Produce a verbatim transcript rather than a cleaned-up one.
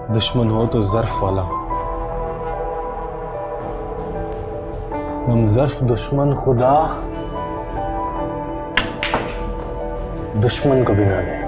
दुश्मन हो तो ज़र्फ वाला, हम ज़र्फ दुश्मन खुदा दुश्मन को भी ना दे।